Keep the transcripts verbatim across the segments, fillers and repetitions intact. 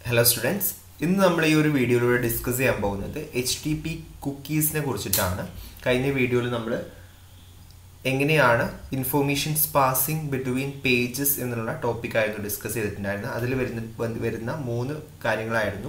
Hello students, ഇന്ന് നമ്മൾ ഈ ഒരു വീഡിയോയിലൂടെ ഡിസ്കസ് ചെയ്യാൻ പോകുന്നത് H T T P കുക്കീസിനെ കുറിച്ചിട്ടാണ്. കഴിഞ്ഞ വീഡിയോയിൽ നമ്മൾ എങ്ങനെയാണ് ഇൻഫർമേഷൻസ് പാസിംഗ് ബിറ്റ്വീൻ പേജസ് എന്നുള്ള ടോപ്പിക് ആയിരുന്നു ഡിസ്കസ് ചെയ്തിട്ടുണ്ടായിരുന്നത്. അതിൽ വരുന്ന വരുന്ന മൂന്ന് കാര്യങ്ങളായിരുന്നു.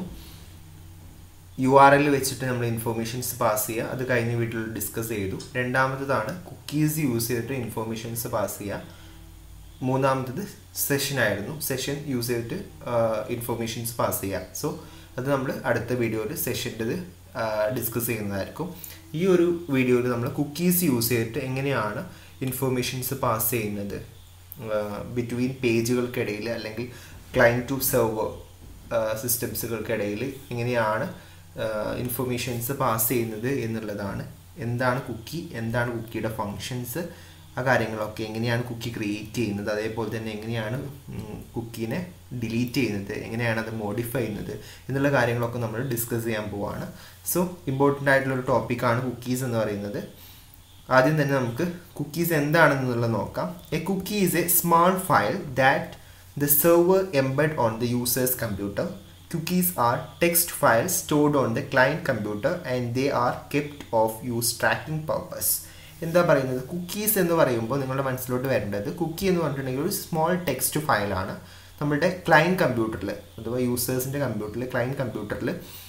യു ആർ എൽ വെച്ചിട്ട് നമ്മൾ ഇൻഫർമേഷൻസ് പാസ് ചെയ്യുക, അത് കഴിഞ്ഞ വീഡിയോയിൽ ഡിസ്കസ് ചെയ്തു. രണ്ടാമത്തേതാണ് കുക്കീസ് യൂസ് ചെയ്തിട്ട് ഇൻഫർമേഷൻസ് പാസ് ചെയ്യുക. മൂന്നാമത്തത് സെഷൻ ആയിരുന്നു, സെഷൻ യൂസ് ചെയ്തിട്ട് ഇൻഫർമേഷൻസ് പാസ് ചെയ്യാം. സോ അത് നമ്മൾ അടുത്ത വീഡിയോയിൽ സെഷൻ്റെത് ഡിസ്കസ് ചെയ്യുന്നതായിരിക്കും. ഈ ഒരു വീഡിയോയിൽ നമ്മൾ കുക്കീസ് യൂസ് ചെയ്തിട്ട് എങ്ങനെയാണ് ഇൻഫർമേഷൻസ് പാസ് ചെയ്യുന്നത് ബിറ്റ്വീൻ പേജുകൾക്കിടയിൽ അല്ലെങ്കിൽ ക്ലയൻറ്റ് ടു സെർവർ സിസ്റ്റംസുകൾക്കിടയിൽ എങ്ങനെയാണ് ഇൻഫർമേഷൻസ് പാസ് ചെയ്യുന്നത് എന്നുള്ളതാണ്. എന്താണ് കുക്കി, എന്താണ് കുക്കിയുടെ ഫങ്ഷൻസ്, ആ കാര്യങ്ങളൊക്കെ, എങ്ങനെയാണ് കുക്കി ക്രിയേറ്റ് ചെയ്യുന്നത്, അതേപോലെ തന്നെ എങ്ങനെയാണ് കുക്കീനെ ഡിലീറ്റ് ചെയ്യുന്നത്, എങ്ങനെയാണ് അത് മോഡിഫൈ ചെയ്യുന്നത് എന്നുള്ള കാര്യങ്ങളൊക്കെ നമ്മൾ ഡിസ്കസ് ചെയ്യാൻ പോവാണ്. സോ ഇമ്പോർട്ടൻ്റ് ആയിട്ടുള്ളൊരു ടോപ്പിക്കാണ് കുക്കീസ് എന്ന് പറയുന്നത്. ആദ്യം തന്നെ നമുക്ക് കുക്കീസ് എന്താണെന്നുള്ളത് നോക്കാം. A cookie is a small file that the server embed on the user's computer. Cookies are text files stored on the client computer and they are kept of use tracking purpose. എന്താ പറയുന്നത്, cookies എന്ന് പറയുമ്പോൾ നിങ്ങളുടെ മനസ്സിലോട്ട് വരേണ്ടത്, കുക്കി എന്ന് പറഞ്ഞിട്ടുണ്ടെങ്കിൽ ഒരു small text ഫയലാണ് നമ്മുടെ ക്ലയൻറ്റ് കമ്പ്യൂട്ടറിൽ അഥവാ യൂസേഴ്സിൻ്റെ കമ്പ്യൂട്ടറിൽ ക്ലയൻറ്റ് കമ്പ്യൂട്ടറിൽ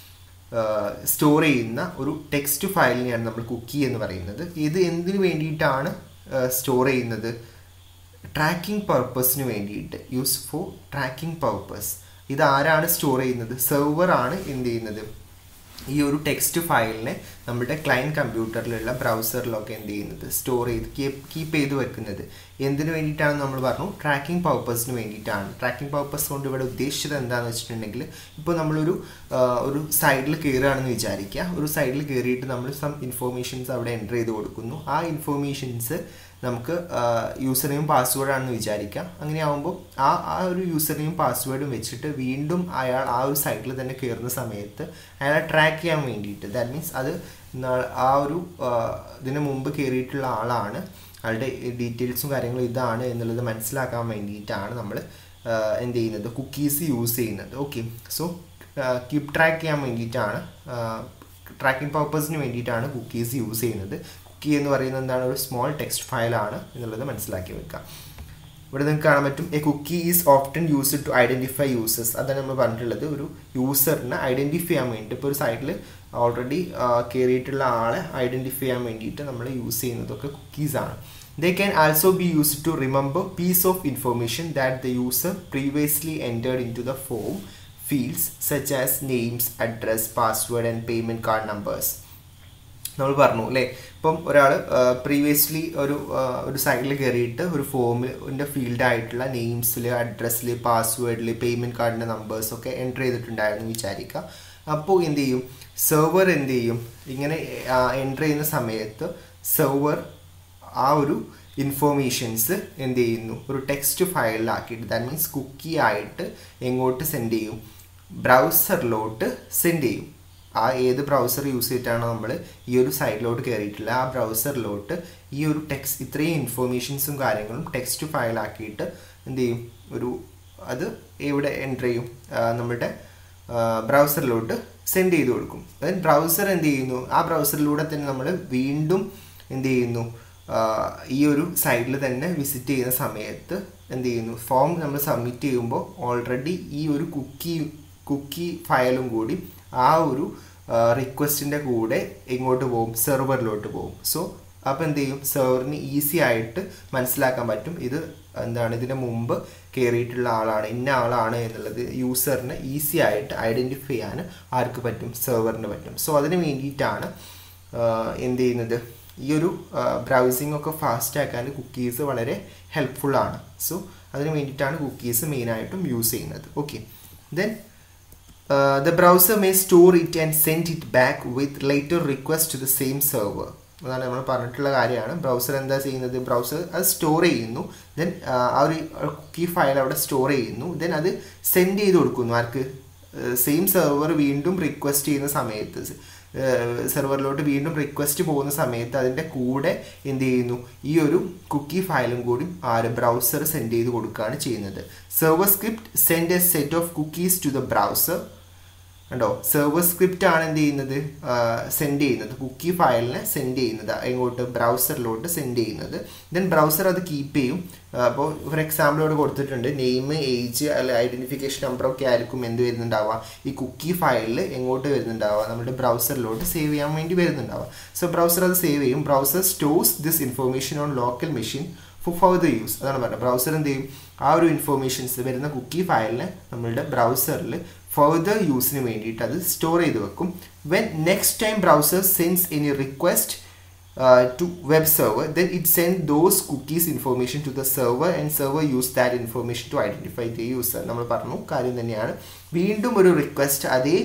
സ്റ്റോർ ചെയ്യുന്ന ഒരു ടെക്സ്റ്റ് ഫയലിനെയാണ് നമ്മൾ കുക്കി എന്ന് പറയുന്നത്. ഇത് എന്തിനു വേണ്ടിയിട്ടാണ് സ്റ്റോർ ചെയ്യുന്നത്? ട്രാക്കിംഗ് പർപ്പസിന് വേണ്ടിയിട്ട്, യൂസ് ഫോർ ട്രാക്കിംഗ് പർപ്പസ്. ഇത് ആരാണ് സ്റ്റോർ ചെയ്യുന്നത്? സെർവറാണ് എന്ത് ചെയ്യുന്നത്, ഈ ഒരു ടെക്സ്റ്റ് ഫയലിനെ നമ്മുടെ ക്ലയൻറ്റ് കമ്പ്യൂട്ടറിലുള്ള ബ്രൗസറിലൊക്കെ എന്ത് ചെയ്യുന്നത്, സ്റ്റോർ ചെയ്ത് കീപ്പ് കീപ്പ് ചെയ്ത് വെക്കുന്നത്. എന്തിനു വേണ്ടിയിട്ടാണെന്ന് നമ്മൾ പറഞ്ഞു, ട്രാക്കിംഗ് പർപ്പസിന് വേണ്ടിയിട്ടാണ്. ട്രാക്കിംഗ് പർപ്പസ് കൊണ്ട് ഇവിടെ ഉദ്ദേശിച്ചത് എന്താണെന്ന് വെച്ചിട്ടുണ്ടെങ്കിൽ, ഇപ്പോൾ നമ്മളൊരു ഒരു സൈഡിൽ കയറുകയാണെന്ന് വിചാരിക്കുക. ഒരു സൈഡിൽ കയറിയിട്ട് നമ്മൾ സം ഇൻഫോർമേഷൻസ് അവിടെ എൻ്റർ ചെയ്ത് കൊടുക്കുന്നു. ആ ഇൻഫോർമേഷൻസ് നമുക്ക് യൂസർ നെയിം പാസ്വേഡാണെന്ന് വിചാരിക്കാം. അങ്ങനെ ആകുമ്പോൾ ആ ആ ഒരു യൂസർ നെയിം പാസ്വേഡും വെച്ചിട്ട് വീണ്ടും അയാൾ ആ ഒരു സൈറ്റിൽ തന്നെ കയറുന്ന സമയത്ത് അയാളെ ട്രാക്ക് ചെയ്യാൻ വേണ്ടിയിട്ട്, ദാറ്റ് മീൻസ് അത് ആ ഒരു ഇതിന് മുമ്പ് കയറിയിട്ടുള്ള ആളാണ്, അയാളുടെ ഡീറ്റെയിൽസും കാര്യങ്ങളും ഇതാണ് എന്നുള്ളത് മനസ്സിലാക്കാൻ വേണ്ടിയിട്ടാണ് നമ്മൾ എന്ത് ചെയ്യുന്നത്, കുക്കീസ് യൂസ് ചെയ്യുന്നത്. ഓക്കെ, സോ കീപ്പ് ട്രാക്ക് ചെയ്യാൻ വേണ്ടിയിട്ടാണ്, ട്രാക്കിംഗ് പർപ്പസിന് വേണ്ടിയിട്ടാണ് കുക്കീസ് യൂസ് ചെയ്യുന്നത്. കുക്കി എന്ന് പറയുന്നത് എന്താണ്, ഒരു സ്മോൾ ടെക്സ്റ്റ് ഫയലാണ് എന്നുള്ളത് മനസ്സിലാക്കി വെക്കാം. ഇവിടെ നിങ്ങൾക്ക് കാണാൻ പറ്റും, a cookie is often used to identify users. അതാണ് നമ്മൾ പറഞ്ഞിട്ടുള്ളത്, ഒരു യൂസറിനെ ഐഡൻറ്റിഫൈ ചെയ്യാൻ വേണ്ടിയിട്ട്. ഇപ്പോൾ ഒരു സൈറ്റിൽ ഓൾറെഡി കയറിയിട്ടുള്ള ആളെ ഐഡൻറ്റിഫൈ ചെയ്യാൻ വേണ്ടിയിട്ട് നമ്മൾ യൂസ് ചെയ്യുന്നതൊക്കെ കുക്കീസാണ്. They can also be used to remember piece of information that the user previously entered into the form fields such as names, address, password and payment card numbers. നമ്മൾ പറഞ്ഞു അല്ലേ, ഇപ്പം ഒരാൾ പ്രീവിയസ്ലി ഒരു ഒരു സൈറ്റിൽ കയറിയിട്ട് ഒരു ഫോമിൻ്റെ ഫീൽഡായിട്ടുള്ള നെയിംസിൽ, അഡ്രസ്സിൽ, പാസ്വേഡിൽ, പേയ്മെൻറ്റ് കാർഡിൻ്റെ നമ്പേഴ്സൊക്കെ എൻ്റർ ചെയ്തിട്ടുണ്ടായിരുന്നു വിചാരിക്കുക. അപ്പോൾ എന്ത് ചെയ്യും, സെർവർ എന്ത് ചെയ്യും, ഇങ്ങനെ എൻ്റർ ചെയ്യുന്ന സമയത്ത് സെർവർ ആ ഒരു ഇൻഫോർമേഷൻസ് എന്ത് ചെയ്യുന്നു, ഒരു ടെക്സ്റ്റ് ഫയലിലാക്കിയിട്ട്, ദാറ്റ് മീൻസ് കുക്കി ആയിട്ട് എങ്ങോട്ട് സെൻഡ് ചെയ്യും, ബ്രൗസറിലോട്ട് സെൻഡ് ചെയ്യും. ആ ഏത് ബ്രൗസർ യൂസ് ചെയ്തിട്ടാണോ നമ്മൾ ഈ ഒരു സൈറ്റിലോട്ട് കയറിയിട്ടില്ല, ആ ബ്രൗസറിലോട്ട് ഈ ഒരു ടെക്സ്റ്റ്, ഇത്രയും ഇൻഫോർമേഷൻസും കാര്യങ്ങളും ടെക്സ്റ്റ് ഫയലാക്കിയിട്ട് എന്ത് ചെയ്യും, ഒരു അത് എവിടെ എൻ്റർ ചെയ്യും, നമ്മുടെ ബ്രൗസറിലോട്ട് സെൻഡ് ചെയ്ത് കൊടുക്കും. അതായത് ബ്രൗസർ എന്ത് ചെയ്യുന്നു, ആ ബ്രൗസറിലൂടെ തന്നെ നമ്മൾ വീണ്ടും എന്ത് ചെയ്യുന്നു, ഈ ഒരു സൈറ്റിൽ തന്നെ വിസിറ്റ് ചെയ്യുന്ന സമയത്ത് എന്ത് ചെയ്യുന്നു, ഫോം നമ്മൾ സബ്മിറ്റ് ചെയ്യുമ്പോൾ ഓൾറെഡി ഈ ഒരു കുക്കി കുക്കി ഫയലും കൂടി ആ ഒരു റിക്വസ്റ്റിൻ്റെ കൂടെ എങ്ങോട്ട് പോകും, സെർവറിലോട്ട് പോകും. സോ അപ്പോൾ എന്ത് ചെയ്യും, സെർവറിന് ഈസി ആയിട്ട് മനസ്സിലാക്കാൻ പറ്റും ഇത് എന്താണ്, ഇതിന് മുമ്പ് കയറിയിട്ടുള്ള ആളാണ്, ഇന്ന ആളാണ് എന്നുള്ളത് യൂസറിന് ഈസി ആയിട്ട് ഐഡൻറ്റിഫൈ ചെയ്യാൻ ആർക്ക് പറ്റും, സെർവറിന് പറ്റും. സോ അതിന് വേണ്ടിയിട്ടാണ് എന്ത് ചെയ്യുന്നത്, ഈ ഒരു ബ്രൗസിംഗ് ഒക്കെ ഫാസ്റ്റ് ആക്കാൻ കുക്കീസ് വളരെ ഹെൽപ്ഫുള്ളാണ്. സോ അതിന് വേണ്ടിയിട്ടാണ് കുക്കീസ് മെയിനായിട്ടും യൂസ് ചെയ്യുന്നത്. Okay, then Uh, the browser may store it and send it back with later request to the same server. അതാണ് നമ്മൾ പറഞ്ഞിട്ടുള്ള കാര്യമാണ്. ബ്രൗസർ എന്താ ചെയ്യുന്നത്, ബ്രൗസർ അത് സ്റ്റോർ ചെയ്യുന്നു, ദെൻ ആ ഒരു കുക്കി ഫയൽ അവിടെ സ്റ്റോർ ചെയ്യുന്നു, ദെൻ അത് സെൻഡ് ചെയ്ത് കൊടുക്കുന്നു ആർക്ക്, സെയിം സെർവർ വീണ്ടും റിക്വസ്റ്റ് ചെയ്യുന്ന സമയത്ത് സെർവറിലോട്ട് വീണ്ടും റിക്വസ്റ്റ് പോകുന്ന സമയത്ത് അതിൻ്റെ കൂടെ എന്ത് ചെയ്യുന്നു, ഈ ഒരു കുക്കി ഫയലും കൂടി ആ ഒരു ബ്രൗസർ സെൻഡ് ചെയ്ത് കൊടുക്കുകയാണ് ചെയ്യുന്നത്. Server script send a set of cookies to the browser. കണ്ടോ, സെർവർ സ്ക്രിപ്റ്റ് ആണ് എന്ത് ചെയ്യുന്നത്, സെൻഡ് ചെയ്യുന്നത്, കുക്കി ഫയലിനെ സെൻഡ് ചെയ്യുന്നത് എങ്ങോട്ട്, ബ്രൗസറിലോട്ട് സെൻഡ് ചെയ്യുന്നത്. ദെൻ ബ്രൗസർ അത് കീപ്പ് ചെയ്യും. അപ്പോൾ ഫോർ എക്സാമ്പിൾ ഇവിടെ കൊടുത്തിട്ടുണ്ട്, നെയിം, ഏജ് അല്ലെ ഐഡൻറ്റിഫിക്കേഷൻ നമ്പർ ഒക്കെ ആയിരിക്കും എന്ത് വരുന്നുണ്ടാവുക, ഈ കുക്കി ഫയലിൽ എങ്ങോട്ട് വരുന്നുണ്ടാവുക, നമ്മുടെ ബ്രൗസറിലോട്ട് സേവ് ചെയ്യാൻ വേണ്ടി വരുന്നുണ്ടാവുക. സോ ബ്രൗസർ അത് സേവ് ചെയ്യും. Browser stores this information on local machine for further use. അതാണ് പറഞ്ഞത്. ബ്രൗസർ എന്ത് ചെയ്യും, ആ ഒരു ഇൻഫോർമേഷൻസ് വരുന്ന കുക്കി ഫയലിനെ നമ്മളുടെ ബ്രൗസറിൽ ഫർദർ യൂസിന് വേണ്ടിയിട്ട് അത് സ്റ്റോർ ചെയ്ത് വെക്കും. When next time browser sends any request to web server, then it send those cookies information to the server and server use that information to identify the user. നമ്മൾ പറഞ്ഞു കാര്യം തന്നെയാണ്. വീണ്ടും ഒരു റിക്വസ്റ്റ് അതേ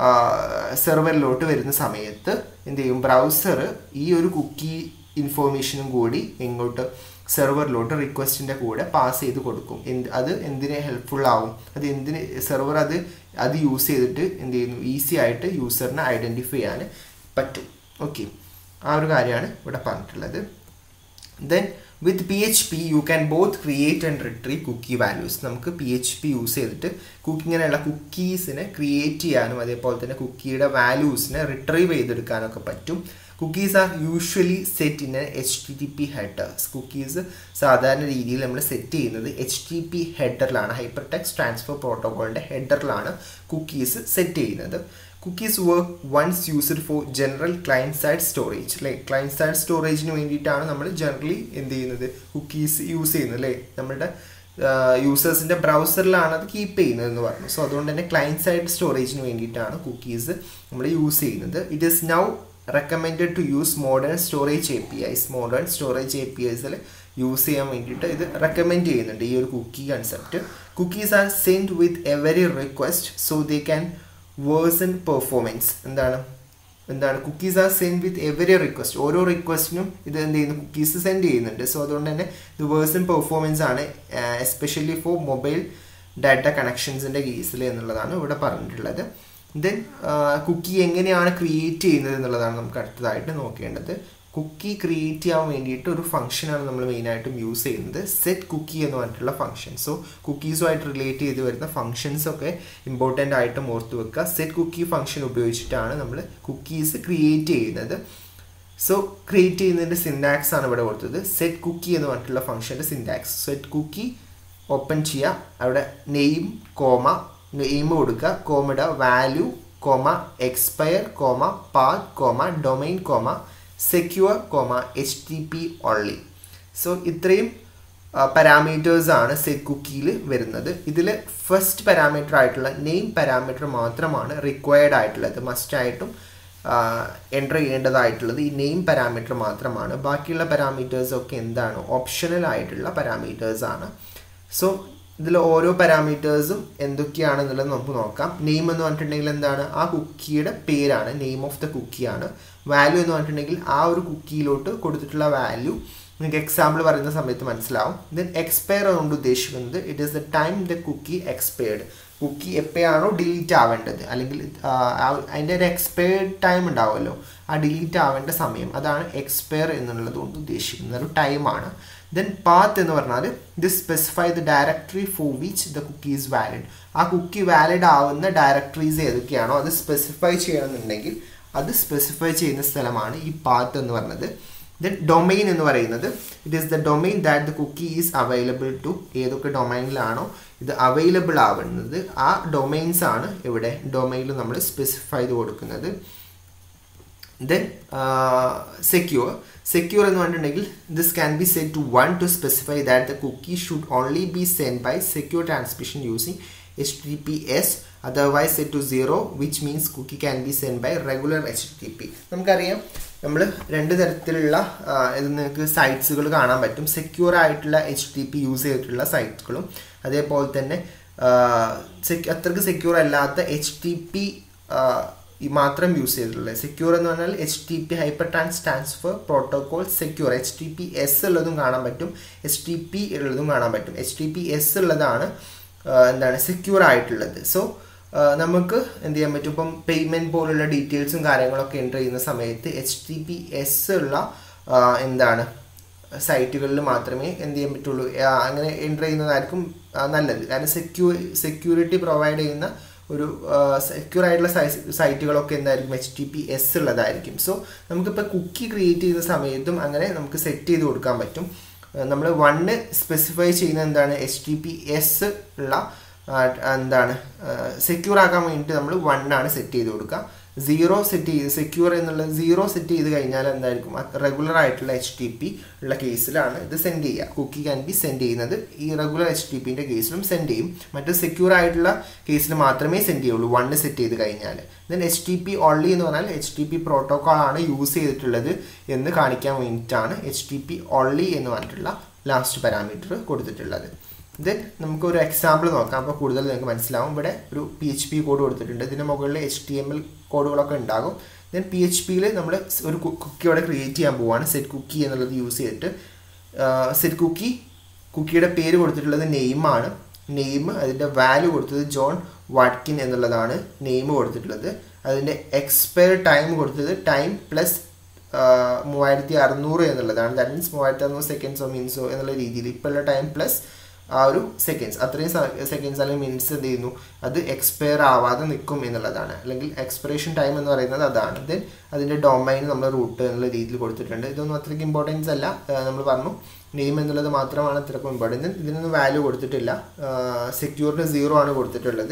സെർവറിലോട്ട് വരുന്ന സമയത്ത് എന്ത് ചെയ്യും, ബ്രൗസർ ഈ ഒരു കുക്കി ഇൻഫോർമേഷനും കൂടി എങ്ങോട്ട്, സെർവറിലോട്ട് റിക്വസ്റ്റിൻ്റെ കൂടെ പാസ് ചെയ്ത് കൊടുക്കും. എന്ത് അത് എന്തിന് ഹെൽപ്ഫുൾ ആവും, അത് എന്തിന് സെർവർ അത് അത് യൂസ് ചെയ്തിട്ട് എന്ത് ചെയ്യുന്നു, ഈസി ആയിട്ട് യൂസറിനെ ഐഡൻറ്റിഫൈ ചെയ്യാൻ പറ്റും. ഓക്കെ, ആ ഒരു കാര്യമാണ് ഇവിടെ പറഞ്ഞിട്ടുള്ളത്. Then with P H P you can both create and retrieve cookie values. നമുക്ക് പി എച്ച് പി യൂസ് ചെയ്തിട്ട് കുക്കി ഇങ്ങനെയുള്ള കുക്കീസിനെ ക്രിയേറ്റ് ചെയ്യാനും അതേപോലെ തന്നെ കുക്കിയുടെ വാല്യൂസിനെ റിട്രീവ് ചെയ്തെടുക്കാനൊക്കെ പറ്റും. Cookies are usually set in a H T T P headers. Cookies സാധാരണ രീതിയിൽ നമ്മൾ സെറ്റ് ചെയ്യുന്നത് എച്ച് ടി പി ഹെഡറിലാണ്, ഹൈപ്പർ ടെക്സ്റ്റ് ട്രാൻസ്ഫർ പ്രോട്ടോകോളിൻ്റെ ഹെഡറിലാണ് കുക്കീസ് സെറ്റ് ചെയ്യുന്നത്. Cookies were once used for general client side storage. അല്ലേ, ക്ലയൻറ്റ് സൈഡ് സ്റ്റോറേജിന് വേണ്ടിയിട്ടാണ് നമ്മൾ ജനറലി എന്ത് ചെയ്യുന്നത്, കുക്കീസ് യൂസ് ചെയ്യുന്നത്. അല്ലേ, നമ്മുടെ യൂസേഴ്സിൻ്റെ ബ്രൗസറിലാണ് അത് കീപ്പ് ചെയ്യുന്നത് എന്ന് പറഞ്ഞു. സോ അതുകൊണ്ട് തന്നെ ക്ലയൻറ്റ് സൈഡ് സ്റ്റോറേജിന് വേണ്ടിയിട്ടാണ് കുക്കീസ് നമ്മൾ യൂസ് ചെയ്യുന്നത്. It is now recommended to use modern storage A P Is. modern storage A P Is use ചെയ്യാൻ വേണ്ടിയിട്ട് ഇത് റെക്കമെൻഡ് ചെയ്യുന്നുണ്ട് ഈ ഒരു cookie concept. Cookies are send with every request so they can worsen performance. എന്താണ് എന്താണ് cookies are send with every request. ഓരോ റിക്വസ്റ്റിനും ഇത് എന്ത് ചെയ്യുന്നു, കുക്കീസ് സെൻഡ് ചെയ്യുന്നുണ്ട്. സോ അതുകൊണ്ട് തന്നെ ഇത് വേഴ്സൺ പെർഫോമൻസ് ആണ്, എസ്പെഷ്യലി ഫോർ മൊബൈൽ ഡാറ്റ കണക്ഷൻസിൻ്റെ കേസിൽ എന്നുള്ളതാണ് ഇവിടെ പറഞ്ഞിട്ടുള്ളത്. ദെൻ കുക്കി എങ്ങനെയാണ് ക്രിയേറ്റ് ചെയ്യുന്നത് എന്നുള്ളതാണ് നമുക്ക് അടുത്തതായിട്ട് നോക്കേണ്ടത്. കുക്കി ക്രിയേറ്റ് ചെയ്യാൻ വേണ്ടിയിട്ട് ഒരു ഫംഗ്ഷനാണ് നമ്മൾ മെയിനായിട്ടും യൂസ് ചെയ്യുന്നത്, സെറ്റ് കുക്കി എന്ന് പറഞ്ഞിട്ടുള്ള ഫംഗ്ഷൻ. സോ കുക്കീസുമായിട്ട് റിലേറ്റ് ചെയ്ത് വരുന്ന ഫംഗ്ഷൻസൊക്കെ ഇമ്പോർട്ടൻ്റ് ആയിട്ട് ഓർത്ത് വെക്കുക. സെറ്റ് കുക്കി ഫംഗ്ഷൻ ഉപയോഗിച്ചിട്ടാണ് നമ്മൾ കുക്കീസ് ക്രിയേറ്റ് ചെയ്യുന്നത്. സോ ക്രിയേറ്റ് ചെയ്യുന്നതിൻ്റെ സിൻടാക്സ് ആണ് ഇവിടെ കൊടുത്തത്. സെറ്റ് കുക്കി എന്ന് പറഞ്ഞിട്ടുള്ള ഫംഗ്ഷൻ്റെ സിൻടാക്സ്, സെറ്റ് കുക്കി ഓപ്പൺ ചെയ്യുക, അവിടെ നെയിം കോമ നെയിം കൊടുക്കുക, കോമഡ value comma expire comma path comma domain comma secure comma H T P only. So ഇത്രയും പാരാമീറ്റേഴ്സ് ആണ് സെറ്റ് കുക്കിയിൽ വരുന്നത്. ഇതിൽ ഫസ്റ്റ് പാരാമീറ്റർ ആയിട്ടുള്ള നെയിം പാരാമീറ്റർ മാത്രമാണ് റിക്വയർഡ് ആയിട്ടുള്ളത്, മസ്റ്റായിട്ടും എൻ്റർ ചെയ്യേണ്ടതായിട്ടുള്ളത് ഈ നെയിം പാരാമീറ്റർ മാത്രമാണ്. ബാക്കിയുള്ള പാരാമീറ്റേഴ്സൊക്കെ എന്താണ്, ഓപ്ഷണൽ ആയിട്ടുള്ള പാരാമീറ്റേഴ്സ് ആണ്. സോ ഇതിൽ ഓരോ പാരാമീറ്റേഴ്സും എന്തൊക്കെയാണെന്നുള്ളത് നമുക്ക് നോക്കാം. നെയിം എന്ന് പറഞ്ഞിട്ടുണ്ടെങ്കിൽ എന്താണ്, ആ കുക്കിയുടെ പേരാണ്, നെയിം ഓഫ് ദ കുക്കിയാണ്. വാല്യൂ എന്ന് പറഞ്ഞിട്ടുണ്ടെങ്കിൽ ആ ഒരു കുക്കിയിലോട്ട് കൊടുത്തിട്ടുള്ള വാല്യൂ നിങ്ങൾക്ക് എക്സാമ്പിൾ പറയുന്ന സമയത്ത് മനസ്സിലാവും. ദെൻ എക്സ്പയർ കൊണ്ട് ഉദ്ദേശിക്കുന്നത് it is the time the cookie expired. Cookie എപ്പോഴാണോ ഡിലീറ്റ് ആവേണ്ടത്, അല്ലെങ്കിൽ അതിൻ്റെ ഒരു എക്സ്പയർഡ് ടൈം ഉണ്ടാവുമല്ലോ, ആ ഡിലീറ്റ് ആവേണ്ട സമയം, അതാണ് എക്സ്പയർ എന്നുള്ളത് കൊണ്ട് ഉദ്ദേശിക്കുന്ന ഒരു ടൈമാണ്. ദെൻ പാത്ത് എന്ന് പറഞ്ഞാൽ this specify the directory for which the cookie is valid. ആ കുക്കി വാലിഡ് ആവുന്ന ഡയറക്ടറീസ് ഏതൊക്കെയാണോ അത് സ്പെസിഫൈ ചെയ്യണമെന്നുണ്ടെങ്കിൽ അത് സ്പെസിഫൈ ചെയ്യുന്ന സ്ഥലമാണ് ഈ പാത്ത് എന്ന് പറഞ്ഞത്. ദെൻ ഡൊമൈൻ എന്ന് പറയുന്നത് it is the domain that the cookie is available to. ഏതൊക്കെ ഡൊമൈനിലാണോ ഇത് അവൈലബിൾ ആവുന്നത് ആ ഡൊമൈൻസ് ആണ് ഇവിടെ ഡൊമൈനിൽ നമ്മൾ സ്പെസിഫൈ ചെയ്ത് കൊടുക്കുന്നത്. ദെൻ സെക്യൂർ സെക്യൂർ എന്ന് പറഞ്ഞിട്ടുണ്ടെങ്കിൽ this can be set to one to specify that the cookie should only be send by secure transmission using H T P S, otherwise set to zero which means cookie can be send by regular H T P. നമുക്കറിയാം നമ്മൾ രണ്ട് തരത്തിലുള്ള ഇത് നിങ്ങൾക്ക് സൈറ്റ്സുകൾ കാണാൻ പറ്റും. Secure ആയിട്ടുള്ള H T P use ചെയ്തിട്ടുള്ള സൈറ്റുകളും അതേപോലെ തന്നെ അത്രയ്ക്ക് സെക്യൂർ അല്ലാത്ത എച്ച് ടി പി മാത്രം യൂസ് ചെയ്തിട്ടുള്ളത്. സെക്യൂർ എന്ന് പറഞ്ഞാൽ H T P hyper trans transfer protocol secure. H T P S ഉള്ളതും കാണാൻ പറ്റും, എച്ച് ടി പി ഉള്ളതും കാണാൻ പറ്റും. എച്ച് ടി പി എസ് ഉള്ളതാണ് എന്താണ് സെക്യൂർ ആയിട്ടുള്ളത്. സോ നമുക്ക് എന്ത് ചെയ്യാൻ പറ്റും, ഇപ്പം പേയ്മെൻറ്റ് പോലുള്ള ഡീറ്റെയിൽസും കാര്യങ്ങളൊക്കെ എൻ്റർ ചെയ്യുന്ന സമയത്ത് എച്ച് ടി പി എസ് ഉള്ള എന്താണ് സൈറ്റുകളിൽ മാത്രമേ എന്ത് ചെയ്യാൻ പറ്റുള്ളൂ, അങ്ങനെ എൻ്റർ ചെയ്യുന്നതായിരിക്കും നല്ലത്. കാരണം സെക്യൂ സെക്യൂരിറ്റി പ്രൊവൈഡ് ചെയ്യുന്ന ഒരു സെക്യൂർ ആയിട്ടുള്ള സൈറ്റുകളൊക്കെ എന്തായിരിക്കും എച്ച് ടി പി എസ് ഉള്ളതായിരിക്കും. സോ നമുക്കിപ്പോൾ കുക്കി ക്രിയേറ്റ് ചെയ്യുന്ന സമയത്തും അങ്ങനെ നമുക്ക് സെറ്റ് ചെയ്ത് കൊടുക്കാൻ പറ്റും. നമ്മൾ വണ്ണ് സ്പെസിഫൈ ചെയ്യുന്ന എന്താണ് എച്ച് ടി പി എസ് ഉള്ള എന്താണ് സെക്യൂർ ആക്കാൻ വേണ്ടിയിട്ട് നമ്മൾ വണ്ണാണ് സെറ്റ് ചെയ്ത് കൊടുക്കുക. സീറോ സെറ്റ് ചെയ്ത് സെക്യൂർ എന്നുള്ളത് സീറോ സെറ്റ് ചെയ്ത് കഴിഞ്ഞാൽ എന്തായിരിക്കും, റെഗുലർ ആയിട്ടുള്ള എച്ച് ടി പി ഉള്ള കേസിലാണ് ഇത് സെൻഡ് ചെയ്യുക. കുക്കി ക്യാൻ ബി സെൻഡ് ചെയ്യുന്നത് ഈ റെഗുലർ എച്ച് ടി പിൻ്റെ കേസിലും സെൻഡ് ചെയ്യും. മറ്റു സെക്യൂർ ആയിട്ടുള്ള കേസിൽ മാത്രമേ സെൻഡ് ചെയ്യുള്ളൂ വണ്ണ് സെറ്റ് ചെയ്ത് കഴിഞ്ഞാൽ. Then H T P only എന്ന് പറഞ്ഞാൽ എച്ച് ടി പി പ്രോട്ടോക്കോൾ ആണ് യൂസ് ചെയ്തിട്ടുള്ളത് എന്ന് കാണിക്കാൻ വേണ്ടിയിട്ടാണ് എച്ച് ടി പി ഓൺലി എന്ന് പറഞ്ഞിട്ടുള്ള ലാസ്റ്റ് പാരാമീറ്റർ കൊടുത്തിട്ടുള്ളത്. ദെൻ നമുക്കൊരു എക്സാമ്പിൾ നോക്കാം, അപ്പോൾ കൂടുതൽ നിങ്ങൾക്ക് മനസ്സിലാവും. ഇവിടെ ഒരു പി എച്ച് പി കോഡ് കൊടുത്തിട്ടുണ്ട്, ഇതിന് മുകളിൽ എച്ച് ടി എം എൽ കോഡുകളൊക്കെ ഉണ്ടാകും. ദെൻ പി എച്ച് പിയിൽ നമ്മൾ ഒരു കുക്കി അവിടെ ക്രിയേറ്റ് ചെയ്യാൻ പോവുകയാണ്, സെറ്റ് കുക്കി എന്നുള്ളത് യൂസ് ചെയ്തിട്ട്. സെറ്റ് കുക്കി കുക്കിയുടെ പേര് കൊടുത്തിട്ടുള്ളത് നെയിമാണ്. നെയിം അതിൻ്റെ വാല്യൂ കൊടുത്തത് ജോൺ വാട്കിൻ എന്നുള്ളതാണ് നെയിം കൊടുത്തിട്ടുള്ളത്. അതിൻ്റെ എക്സ്പയർ ടൈം കൊടുത്തത് ടൈം പ്ലസ് മൂവായിരത്തി അറുന്നൂറ് എന്നുള്ളതാണ്. ദാറ്റ് മീൻസ് മൂവായിരത്തി അറുന്നൂറ് സെക്കൻഡ്സോ മിനിറ്റ്സോ എന്നുള്ള രീതിയിൽ ഇപ്പോഴുള്ള ടൈം പ്ലസ് ആ ഒരു സെക്കൻഡ്സ്, അത്രയും സെക്കൻഡ്സ് അല്ലെങ്കിൽ മിനിറ്റ്സ് എന്ത് ചെയ്യുന്നു, അത് എക്സ്പയർ ആവാതെ നിൽക്കും എന്നുള്ളതാണ്. അല്ലെങ്കിൽ എക്സ്പിറേഷൻ ടൈം എന്ന് പറയുന്നത് അതാണ്. ദെൻ അതിൻ്റെ ഡൊമൈൻ നമ്മൾ റൂട്ട് എന്നുള്ള രീതിയിൽ കൊടുത്തിട്ടുണ്ട്. ഇതൊന്നും അത്രയ്ക്ക് ഇമ്പോർട്ടൻസ് അല്ല, നമ്മൾ പറഞ്ഞു നെയിം എന്നുള്ളത് മാത്രമാണ് അത്രയ്ക്കും ഇമ്പോർട്ടൻറ്റ്. ഇതിനൊന്നും വാല്യൂ കൊടുത്തിട്ടില്ല. സെക്യൂറിന് സീറോ ആണ് കൊടുത്തിട്ടുള്ളത്.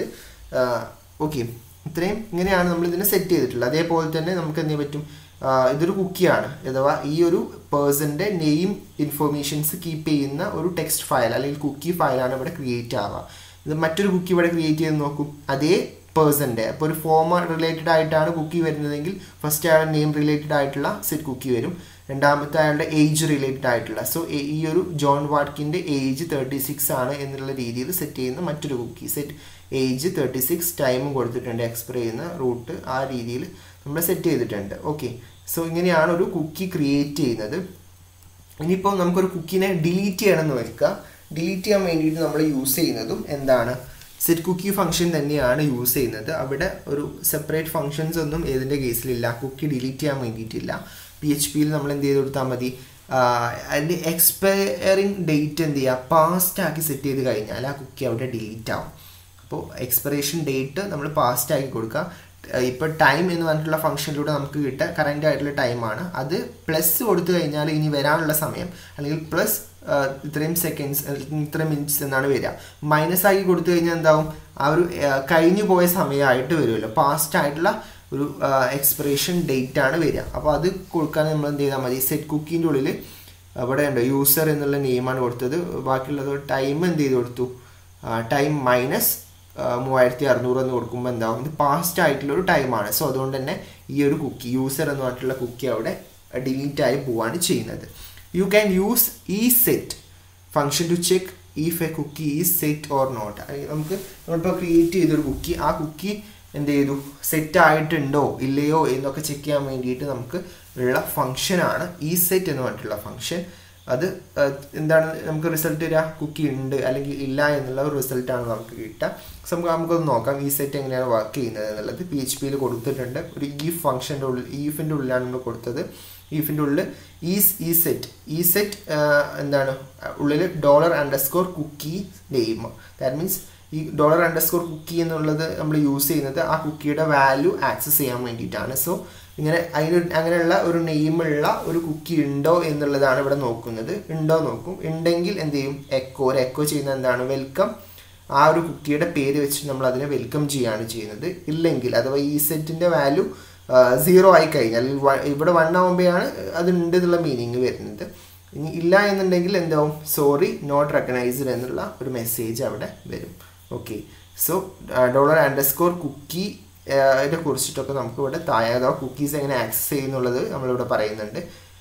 ഓക്കെ, ഇത്രയും ഇങ്ങനെയാണ് നമ്മൾ ഇതിനെ സെറ്റ് ചെയ്തിട്ടുള്ളത്. അതേപോലെ തന്നെ നമുക്ക് എന്ത് ചെയ്യാൻ പറ്റും, ഇതൊരു കുക്കിയാണ്, അഥവാ ഈ ഒരു പേഴ്സൻ്റെ നെയിം ഇൻഫോർമേഷൻസ് കീപ്പ് ചെയ്യുന്ന ഒരു ടെക്സ്റ്റ് ഫയൽ അല്ലെങ്കിൽ കുക്കി ഫയലാണ് ഇവിടെ ക്രിയേറ്റ് ആവുക. ഇത് മറ്റൊരു കുക്കി ഇവിടെ ക്രിയേറ്റ് ചെയ്ത് നോക്കും, അതേ പേഴ്സൻ്റെ. അപ്പോൾ ഒരു ഫോമർ റിലേറ്റഡ് ആയിട്ടാണ് കുക്കി വരുന്നതെങ്കിൽ ഫസ്റ്റ് അയാളുടെ നെയിം റിലേറ്റഡ് ആയിട്ടുള്ള സെറ്റ് കുക്കി വരും. രണ്ടാമത്തെ അയാളുടെ ഏജ് റിലേറ്റഡ് ആയിട്ടുള്ള, സോ ഈ ഒരു ജോൺ വാട്കിൻ്റെ ഏജ് തേർട്ടി സിക്സ് ആണ് എന്നുള്ള രീതിയിൽ സെറ്റ് ചെയ്യുന്ന മറ്റൊരു cookie. Set age thirty six ടൈമും കൊടുത്തിട്ടുണ്ട്, എക്സ്പയർ ചെയ്യുന്ന റൂട്ട് ആ രീതിയിൽ നമ്മൾ സെറ്റ് ചെയ്തിട്ടുണ്ട്. ഓക്കെ, സോ ഇങ്ങനെയാണ് ഒരു കുക്കി ക്രിയേറ്റ് ചെയ്യുന്നത്. ഇനിയിപ്പോൾ നമുക്കൊരു കുക്കിനെ ഡിലീറ്റ് ചെയ്യണമെന്ന് വെക്കുക. ഡിലീറ്റ് ചെയ്യാൻ വേണ്ടിയിട്ട് നമ്മൾ യൂസ് ചെയ്യുന്നതും എന്താണ്, സെറ്റ് കുക്കി ഫംഗ്ഷൻ തന്നെയാണ് യൂസ് ചെയ്യുന്നത്. അവിടെ ഒരു സെപ്പറേറ്റ് ഫംഗ്ഷൻസ് ഒന്നും ഏതിൻ്റെ കേസിലില്ല, കുക്കി ഡിലീറ്റ് ചെയ്യാൻ വേണ്ടിയിട്ടില്ല. പി എച്ച് പിയിൽ നമ്മൾ എന്ത് ചെയ്ത് കൊടുത്താൽ മതി, അതിൻ്റെ എക്സ്പയറിങ് ഡേറ്റ് എന്ത് ചെയ്യുക, പാസ്റ്റ് ആക്കി സെറ്റ് ചെയ്ത് കഴിഞ്ഞാൽ ആ കുക്കി അവിടെ ഡിലീറ്റ് ആവും. അപ്പോൾ എക്സ്പയറേഷൻ ഡേറ്റ് നമ്മൾ പാസ്റ്റ് ആക്കി കൊടുക്കുക. ഇപ്പോൾ ടൈം എന്ന് പറഞ്ഞിട്ടുള്ള ഫംഗ്ഷനിലൂടെ നമുക്ക് കിട്ടുക കറൻറ്റ് ആയിട്ടുള്ള ടൈമാണ്. അത് പ്ലസ് കൊടുത്തു കഴിഞ്ഞാൽ ഇനി വരാനുള്ള സമയം, അല്ലെങ്കിൽ പ്ലസ് ഇത്രയും സെക്കൻഡ്സ് ഇത്രയും മിനിറ്റ്സ് എന്നാണ് വരിക. മൈനസ് ആക്കി കൊടുത്തു കഴിഞ്ഞാൽ എന്താവും, ആ ഒരു കഴിഞ്ഞു പോയ സമയമായിട്ട് വരുമല്ലോ, പാസ്റ്റ് ആയിട്ടുള്ള ഒരു എക്സ്പിറേഷൻ ഡേറ്റ് ആണ് വരിക. അപ്പോൾ അത് കൊടുക്കാൻ നമ്മൾ എന്ത് ചെയ്താൽ മതി, സെറ്റ് കുക്കിൻ്റെ ഉള്ളിൽ അവിടെ ഉണ്ട് യൂസർ എന്നുള്ള നെയിമാണ് കൊടുത്തത്. ബാക്കിയുള്ളത് ടൈം എന്ത് ചെയ്ത് കൊടുത്തു, ടൈം മൈനസ് മൂവായിരത്തി അറുന്നൂറ് എന്ന് കൊടുക്കുമ്പോൾ എന്താവും, ഇത് പാസ്റ്റ് ആയിട്ടുള്ള ഒരു ടൈമാണ്. സോ അതുകൊണ്ട് തന്നെ ഈ ഒരു കുക്കി യൂസർ എന്ന് പറഞ്ഞിട്ടുള്ള കുക്കി അവിടെ ഡിലീറ്റ് ആയി പോവാണ് ചെയ്യുന്നത്. യു ക്യാൻ യൂസ് ഈ set function to check if a cookie is set or not. നമുക്ക് നമ്മളിപ്പോൾ ക്രിയേറ്റ് ചെയ്തൊരു കുക്കി, ആ കുക്കി എന്ത് ചെയ്തു, സെറ്റ് ആയിട്ടുണ്ടോ ഇല്ലയോ എന്നൊക്കെ ചെക്ക് ചെയ്യാൻ വേണ്ടിയിട്ട് നമുക്ക് ഉള്ള ഫംഗ്ഷനാണ് ഈ സെറ്റ് എന്ന് പറഞ്ഞിട്ടുള്ള ഫംഗ്ഷൻ. അത് എന്താണ് നമുക്ക് റിസൾട്ട് തരിക, കുക്കി ഉണ്ട് അല്ലെങ്കിൽ ഇല്ല എന്നുള്ള ഒരു റിസൾട്ടാണ് നമുക്ക് കിട്ടുക. സോ നമുക്ക് നമുക്കൊന്ന് നോക്കാം ഈ സെറ്റ് എങ്ങനെയാണ് വർക്ക് ചെയ്യുന്നത് എന്നുള്ളത്. പി എച്ച് പിയിൽ കൊടുത്തിട്ടുണ്ട് ഒരു ഈഫ് ഫംഗ്ഷൻ്റെ ഉള്ളിൽ, ഈഫിൻ്റെ ഉള്ളിലാണ് നമ്മൾ കൊടുത്തത്. ഈഫിൻ്റെ ഉള്ളിൽ ഈസ് ഈ സെറ്റ് ഈ സെറ്റ് എന്താണ് ഉള്ളിൽ dollar underscore cookie name. That means ഈ ഡോളർ അണ്ടർസ്കോർ കുക്കി എന്നുള്ളത് നമ്മൾ യൂസ് ചെയ്യുന്നത് ആ കുക്കിയുടെ വാല്യൂ ആക്സസ് ചെയ്യാൻ വേണ്ടിയിട്ടാണ്. സോ ഇങ്ങനെ അതിന് അങ്ങനെയുള്ള ഒരു നെയിമുള്ള ഒരു കുക്കി ഉണ്ടോ എന്നുള്ളതാണ് ഇവിടെ നോക്കുന്നത്. ഉണ്ടോ നോക്കും, ഉണ്ടെങ്കിൽ എന്ത് ചെയ്യും, എക്കോ ഒരു എക്കോ ചെയ്യുന്നത് എന്താണ്, വെൽക്കം. ആ ഒരു കുക്കിയുടെ പേര് വെച്ചിട്ട് നമ്മൾ അതിനെ വെൽക്കം ചെയ്യുകയാണ് ചെയ്യുന്നത്. ഇല്ലെങ്കിൽ അഥവാ ഈ സെറ്റിൻ്റെ വാല്യൂ സീറോ ആയി കഴിഞ്ഞാൽ, ഇവിടെ വൺ ആകുമ്പോഴാണ് അതുണ്ട് എന്നുള്ള മീനിങ് വരുന്നത്. ഇനി ഇല്ല എന്നുണ്ടെങ്കിൽ എന്താവും, സോറി നോട്ട് റെക്കഗ്നൈസ്ഡ് എന്നുള്ള ഒരു മെസ്സേജ് അവിടെ വരും. Okay, so dollar underscore cookie ഇതിനെ കുറിച്ചിട്ടൊക്കെ നമുക്ക് ഇവിടെ താഴെ അഥവാ കുക്കീസ് എങ്ങനെ ആക്സസ് ചെയ്യുന്നുള്ളത് നമ്മളിവിടെ പറയുന്നുണ്ട്.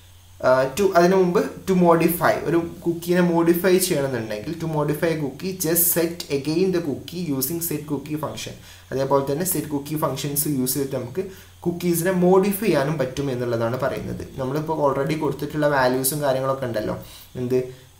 ടു അതിനു മുമ്പ് ടു മോഡിഫൈ ഒരു കുക്കീനെ മോഡിഫൈ ചെയ്യണമെന്നുണ്ടെങ്കിൽ to modify cookie just set again the cookie using set cookie function. അതേപോലെ തന്നെ സെറ്റ് കുക്കി ഫംഗ്ഷൻസ് യൂസ് ചെയ്തിട്ട് നമുക്ക് കുക്കീസിനെ മോഡിഫൈ ചെയ്യാനും പറ്റും എന്നുള്ളതാണ് പറയുന്നത്. നമ്മളിപ്പോൾ ഓൾറെഡി കൊടുത്തിട്ടുള്ള വാല്യൂസും കാര്യങ്ങളൊക്കെ ഉണ്ടല്ലോ, എന്ത്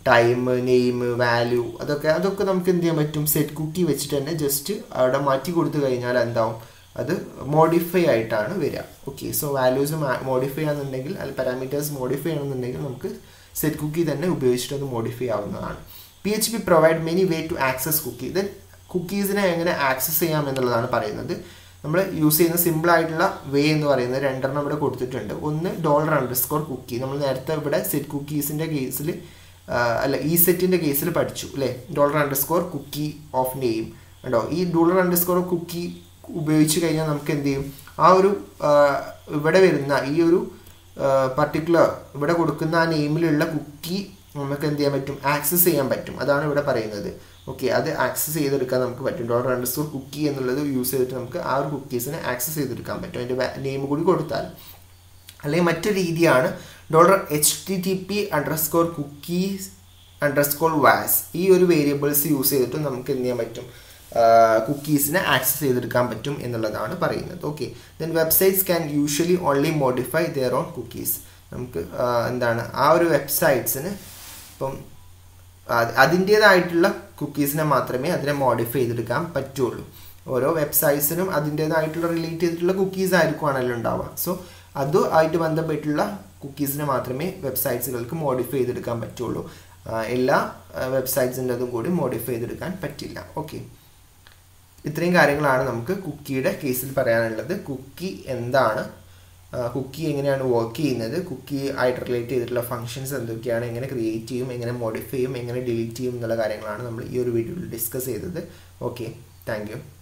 ടൈം, നെയിം, വാല്യൂ, അതൊക്കെ അതൊക്കെ നമുക്ക് എന്ത് ചെയ്യാൻ പറ്റും, സെറ്റ് കുക്കി വെച്ചിട്ട് തന്നെ ജസ്റ്റ് അവിടെ മാറ്റി കൊടുത്തു കഴിഞ്ഞാൽ എന്താവും, അത് മോഡിഫൈ ആയിട്ടാണ് വരിക. ഓക്കെ, സോ വാല്യൂസ് മോഡിഫൈ ആണെന്നുണ്ടെങ്കിൽ അല്ലെങ്കിൽ പാരാമീറ്റേഴ്സ് മോഡിഫൈ ആണെന്നുണ്ടെങ്കിൽ നമുക്ക് സെറ്റ് കുക്കി തന്നെ ഉപയോഗിച്ചിട്ട് അത് മോഡിഫൈ ആവുന്നതാണ്. P H P provide many way to access cookie. Then കുക്കീസിനെ എങ്ങനെ ആക്സസ് ചെയ്യാം എന്നുള്ളതാണ് പറയുന്നത്. നമ്മൾ യൂസ് ചെയ്യുന്ന സിമ്പിൾ ആയിട്ടുള്ള വേ എന്ന് പറയുന്നത് രണ്ടെണ്ണം ഇവിടെ കൊടുത്തിട്ടുണ്ട്. ഒന്ന് ഡോളർ അണ്ടർസ്കോർ കുക്കി. നമ്മൾ നേരത്തെ ഇവിടെ സെറ്റ് കുക്കീസിൻ്റെ കേസിൽ അല്ല ഈ സെറ്റിൻ്റെ കേസിൽ പഠിച്ചു അല്ലേ, dollar underscore cookie of name ഉണ്ടോ. ഈ ഡോളർ അണ്ടർസ്കോർ കുക്കി ഉപയോഗിച്ച് കഴിഞ്ഞാൽ നമുക്ക് എന്ത് ചെയ്യും, ആ ഒരു ഇവിടെ വരുന്ന ഈ ഒരു പർട്ടിക്കുലർ ഇവിടെ കൊടുക്കുന്ന ആ നെയിമിലുള്ള കുക്കി നമുക്ക് എന്ത് ചെയ്യാൻ പറ്റും, ആക്സസ് ചെയ്യാൻ പറ്റും. അതാണ് ഇവിടെ പറയുന്നത്. ഓക്കെ, അത് ആക്സസ് ചെയ്തെടുക്കാൻ നമുക്ക് പറ്റും. ഡോളർ അണ്ടർസ്കോർ കുക്കി എന്നുള്ളത് യൂസ് ചെയ്തിട്ട് നമുക്ക് ആ ഒരു കുക്കീസിനെ ആക്സസ് ചെയ്തെടുക്കാൻ പറ്റും, അതിൻ്റെ നെയിം കൂടി കൊടുത്താൽ. അല്ലെങ്കിൽ മറ്റൊരു രീതിയാണ് dollar H T T P underscore cookies underscore vars. ഈ ഒരു വേരിയബിൾസ് യൂസ് ചെയ്തിട്ട് നമുക്ക് എന്ത് ചെയ്യാൻ പറ്റും, കുക്കീസിനെ ആക്സസ് ചെയ്തെടുക്കാൻ പറ്റും എന്നുള്ളതാണ് പറയുന്നത്. Okay, then websites can usually only modify their own cookies. നമുക്ക് എന്താണ് ആ ഒരു വെബ്സൈറ്റ്സിന് ഇപ്പം അതിൻ്റേതായിട്ടുള്ള കുക്കീസിനെ മാത്രമേ അതിനെ മോഡിഫൈ ചെയ്തെടുക്കാൻ പറ്റുള്ളൂ. ഓരോ വെബ്സൈറ്റ്സിനും അതിൻ്റേതായിട്ടുള്ള റിലേറ്റ് ചെയ്തിട്ടുള്ള കുക്കീസ് ആയിരിക്കുവാണല്ലോ ഉണ്ടാവുക. സോ അതുമായിട്ട് ബന്ധപ്പെട്ടുള്ള കുക്കീസിനെ മാത്രമേ വെബ്സൈറ്റ്സുകൾക്ക് മോഡിഫൈ ചെയ്തെടുക്കാൻ പറ്റുള്ളൂ. എല്ലാ വെബ്സൈറ്റ്സിൻ്റെതും കൂടി മോഡിഫൈ ചെയ്തെടുക്കാൻ പറ്റില്ല. ഓക്കെ, ഇത്രയും കാര്യങ്ങളാണ് നമുക്ക് കുക്കിയുടെ കേസിൽ പറയാനുള്ളത്. കുക്കി എന്താണ്, കുക്കി എങ്ങനെയാണ് വർക്ക് ചെയ്യുന്നത്, കുക്കി ആയിട്ട് റിലേറ്റ് ചെയ്തിട്ടുള്ള ഫങ്ഷൻസ് എന്തൊക്കെയാണ്, എങ്ങനെ ക്രിയേറ്റ് ചെയ്യും, എങ്ങനെ മോഡിഫൈ ചെയ്യും, എങ്ങനെ ഡിലീറ്റ് ചെയ്യും എന്നുള്ള കാര്യങ്ങളാണ് നമ്മൾ ഈ ഒരു വീഡിയോയിൽ ഡിസ്കസ് ചെയ്തത്. Okay, thank U.